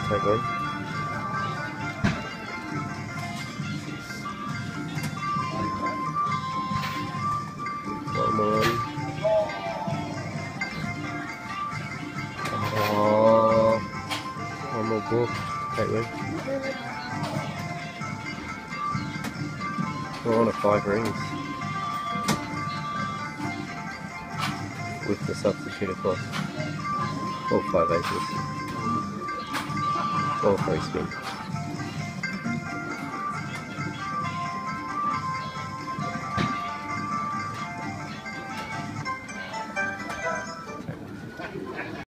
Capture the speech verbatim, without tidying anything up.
Take one. Come on. Oh, one more book. Take one. We're on a five rings with the substitute across. All five aces. All three spin.